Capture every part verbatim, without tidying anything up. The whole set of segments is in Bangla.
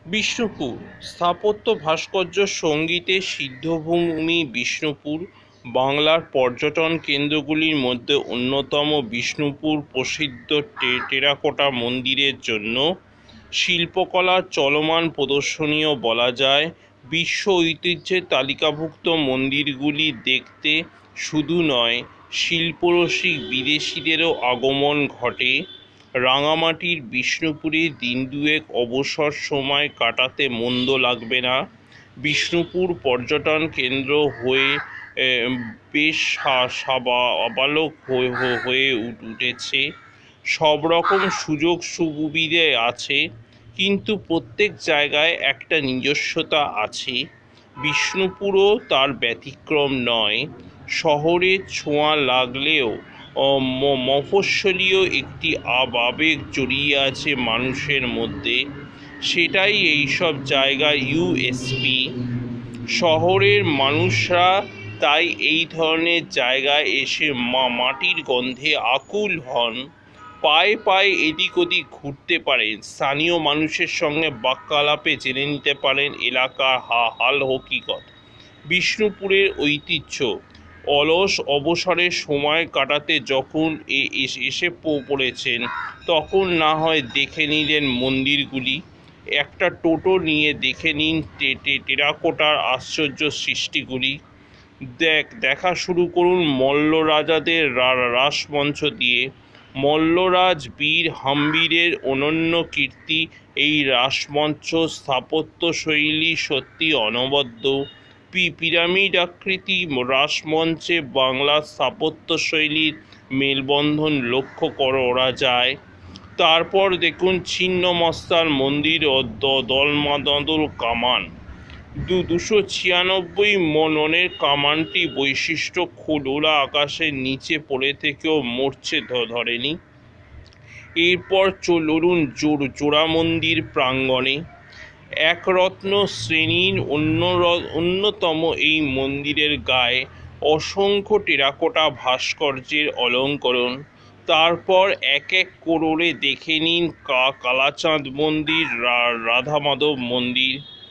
বিষ্ণুপুর স্থাপত্য ভাস্কর্য সঙ্গীতের সিদ্ধভূমি বিষ্ণুপুর বাংলার পর্যটন কেন্দ্রগুলির মধ্যে অন্যতম। বিষ্ণুপুর প্রসিদ্ধ টেরাকোটা মন্দিরের জন্য শিল্পকলার চলমান প্রদর্শনীও বলা যায়। বিশ্ব ঐতিহ্যের তালিকাভুক্ত মন্দিরগুলি দেখতে শুধু নয়, শিল্পরসিক বিদেশিদেরও আগমন ঘটে। রাঙামাটির বিষ্ণুপুরে দিন দুয়েক অবসর সময় কাটাতে মন্দ লাগবে না। বিষ্ণুপুর পর্যটন কেন্দ্র হয়ে বেশ সাবালক হয়ে উঠেছে। সব রকম সুযোগ সুবিধে আছে, কিন্তু প্রত্যেক জায়গায় একটা নিজস্বতা আছে। বিষ্ণুপুরও তার ব্যতিক্রম নয়। শহরের ছোঁয়া লাগলেও মফস্বলীয় একটি আবেগ জড়িয়ে আছে মানুষের মধ্যে। সেটাই এইসব জায়গার ইউএসপি। শহরের মানুষরা তাই এই ধরনের জায়গায় এসে মাটির গন্ধে আকুল হন। পায়ে পায়ে এদিক ওদিক ঘুরতে পারেন, স্থানীয় মানুষের সঙ্গে বাক্যালাপে জেনে নিতে পারেন এলাকার হাল হকিকত। বিষ্ণুপুরের ঐতিহ্য। অলস অবসরের সময় কাটাতে যখন এসে পড়েছেন, তখন না হয় দেখে নিলেন মন্দিরগুলি, একটা টোটো নিয়ে দেখে নিন টেরাকোটার আশ্চর্য সৃষ্টিগুলি। দেখ দেখা শুরু করুন মল্ল রাজাদের রাসমঞ্চ দিয়ে। মল্লরাজ বীর হাম্বিরের অনন্য কীর্তি এই রাসমঞ্চ স্থাপত্যশৈলী সত্যি অনবদ্য। পিরামিড আকৃতি রাসমঞ্চে বাংলার স্থাপত্যশৈলীর মেলবন্ধন লক্ষ্য করা যায়। তারপর দেখুন ছিন্নমস্তার মন্দির ও দলমাদল কামান। দু দুশো ছিয়ানব্বই মননের কামানটি বৈশিষ্ট্য খোলা আকাশের নিচে পড়ে থেকেও মরছে ধরেনি। এরপর চলুন জোড়া মন্দির প্রাঙ্গণে। একরত্ন শ্রেণীর অন্য অন্যতম এই মন্দিরের গায়ে অসংখ্য টেরাকোটা ভাস্কর্যের অলঙ্করণ। তারপর এক এক করে দেখে নিন কালাচাঁদ মন্দির, রাধা মাধব মন্দির,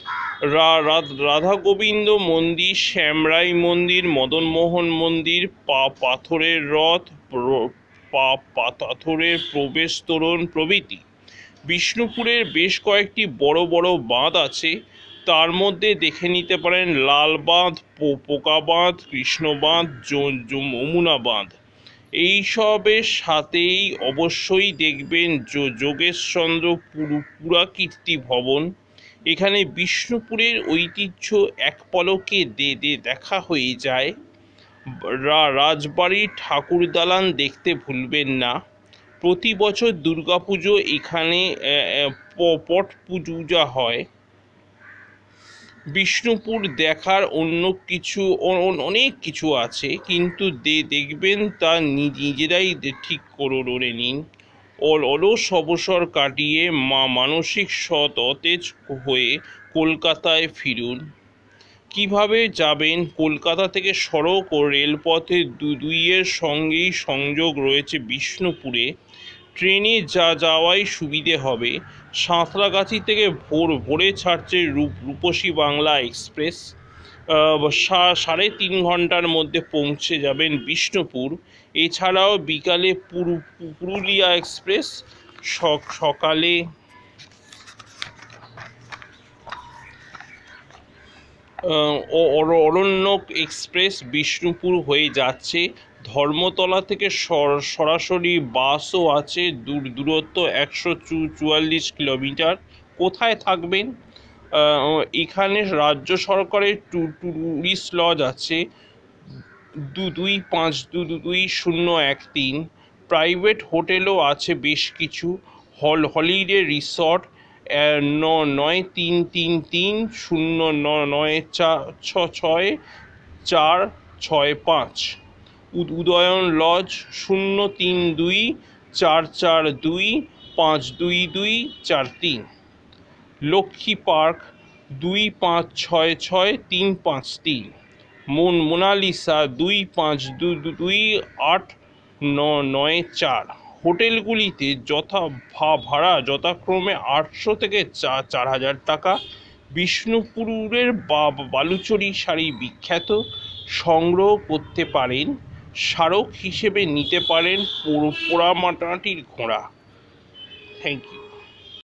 রাধা গোবিন্দ মন্দির, শ্যামরাই মন্দির, মদনমোহন মন্দির, পা পাথরের রথ, পাথরের প্রবেশ তোরণ প্রভৃতি। বিষ্ণুপুরের বেশ কয়েকটি বড় বড় বাঁধ আছে। তার মধ্যে দেখে নিতে পারেন লাল বাঁধ, পোকা বাঁধ, কৃষ্ণ বাঁধ, যমুনা বাঁধ। এইসবের সাথেই অবশ্যই দেখবেন যোগেশচন্দ্র পুরাকীর্তি ভবন। এখানে বিষ্ণুপুরের ঐতিহ্য এক পলকে দে দে দেখা হয়ে যায়। রাজবাড়ির ঠাকুর দালান দেখতে ভুলবেন না। প্রতি বছর দুর্গাপুজো এখানে পট পূজা হয়। বিষ্ণুপুর দেখার অন্য কিছু অনেক কিছু আছে, কিন্তু দেখবেন তা নিজেরাই ঠিক করে নিন। অলস অবসর কাটিয়ে মা মানসিক সতেজ হয়ে কলকাতায় ফিরুন। কিভাবে যাবেন? কলকাতা থেকে সড়ক ও রেলপথে দুইয়ের সঙ্গেই সংযোগ রয়েছে বিষ্ণুপুরে। ট্রেনে যা যাওয়াই সুবিধে হবে। সাঁতরাগাছি থেকে ভোর ভোরে ছাড়ছে রূপসী বাংলা এক্সপ্রেস। সাড়ে তিন ঘন্টার মধ্যে পৌঁছে যাবেন বিষ্ণুপুর। এছাড়াও বিকালে পুরুলিয়া এক্সপ্রেস, সকালে অরণ্যক এক্সপ্রেস বিষ্ণুপুর হয়ে যাচ্ছে। ধর্মতলা থেকে সরাসরি বাসও আছে। দূর দূরত্ব একশো চুয়াল্লিশ কিলোমিটার। কোথায় থাকবেন? এখানে রাজ্য সরকারের ট্যুরিস্ট লজ আছে দু দুই পাঁচ দু দুই শূন্য এক তিন। প্রাইভেট হোটেলও আছে বেশ কিছু। হল হলিডে রিসর্ট নয় তিন তিন তিন শূন্য নয় চার ছয় চার ছয় পাঁচ। উদয়ন লজ শূন্য তিন দুই চার চার দুই পাঁচ দুই দুই চার তিন। লক্ষ্মী পার্ক দুই পাঁচ ছয় ছয় তিন পাঁচ তিন। মন মোনালিসা দুই পাঁচ দুই দুই আট নয় চার। হোটেলগুলিতে যথা ভাড়া যথাক্রমে আটশো থেকে চার হাজার টাকা। বিষ্ণুপুরের বালুচরী শাড়ি বিখ্যাত, সংগ্রহ করতে পারেন। স্মারক হিসেবে নিতে পারেন পোড়ামাটির ঘোড়া। Thank you.